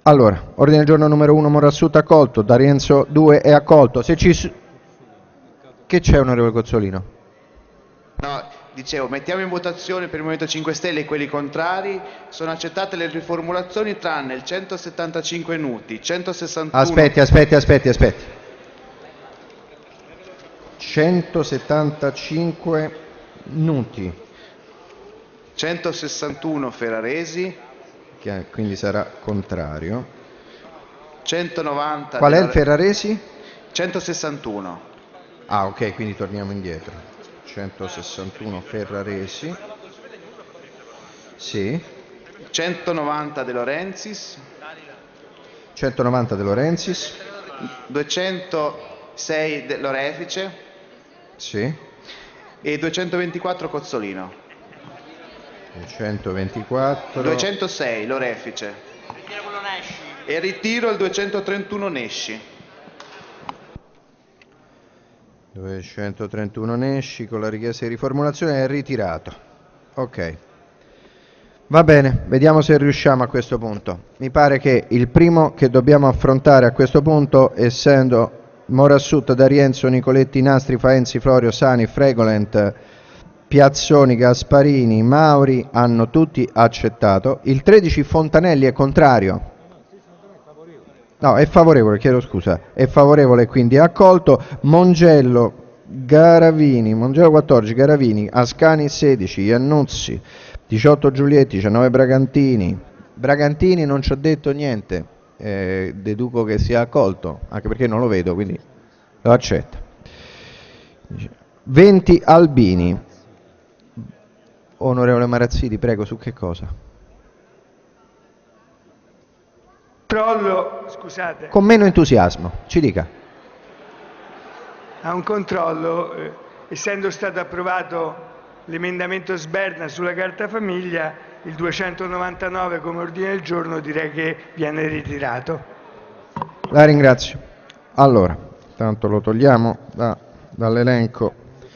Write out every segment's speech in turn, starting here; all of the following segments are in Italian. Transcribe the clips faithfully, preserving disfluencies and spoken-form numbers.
Allora, ordine del giorno numero uno Morassuta accolto, D'Arienzo due è accolto. Se ci... Che c'è, onorevole Cozzolino? No, dicevo, mettiamo in votazione per il Movimento cinque Stelle quelli contrari. Sono accettate le riformulazioni tranne il centosettantacinque Nuti, centosessantuno... Aspetti, aspetti, aspetti, aspetti. centosettantacinque Nuti. centosessantuno Ferraresi. Che quindi sarà contrario. centonovanta... Qual è della... il Ferraresi? centosessantuno. Ah, ok, quindi torniamo indietro. centosessantuno Ferraresi. Sì. centonovanta De Lorenzis. centonovanta De Lorenzis. duecentosei De Lorefice. Sì. E duecentoventiquattro Cozzolino. duecentoventiquattro. duecentosei Lorefice. E ritiro il duecentotrentuno Nesci. duecentotrentuno Nesci con la richiesta di riformulazione è ritirato. Ok. Va bene, vediamo se riusciamo a questo punto. Mi pare che il primo che dobbiamo affrontare a questo punto, essendo Morassut, D'Arienzo, Nicoletti, Nastri, Faenzi, Florio, Sani, Fregolent, Piazzoni, Gasparini, Mauri, hanno tutti accettato. Il tredici Fontanelli è contrario. No, è favorevole, chiedo scusa. È favorevole, quindi è accolto. Mongello, Garavini, Mongello quattordici, Garavini, Ascani sedici, Iannuzzi, diciotto Giulietti, diciannove Bragantini. Bragantini non ci ha detto niente, eh, deduco che sia accolto, anche perché non lo vedo, quindi lo accetta. venti Albini. Onorevole Marazziti, prego, su che cosa? Controllo, scusate. Con meno entusiasmo, ci dica. A un controllo, eh, essendo stato approvato l'emendamento Sberna sulla carta famiglia, il duecentonovantanove come ordine del giorno direi che viene ritirato. La ringrazio. Allora, tanto lo togliamo da, dall'elenco.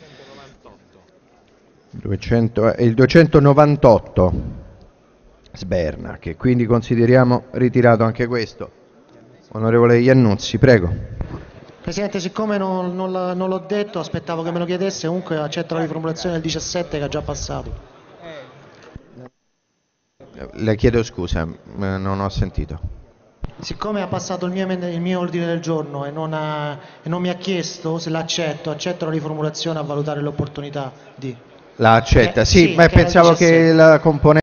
duecento, è il duecentonovantotto Sberna, che quindi consideriamo ritirato anche questo. Onorevole Iannuzzi, prego. Presidente, siccome non, non, non l'ho detto, aspettavo che me lo chiedesse, comunque accetto la riformulazione del diciassette che ha già passato. Le chiedo scusa, non ho sentito. Siccome ha passato il mio, il mio ordine del giorno e non, ha, e non mi ha chiesto se l'accetto, accetto la riformulazione a valutare l'opportunità di... La accetta, Eh, sì, sì, ma che era il pensavo che diciassette. la componente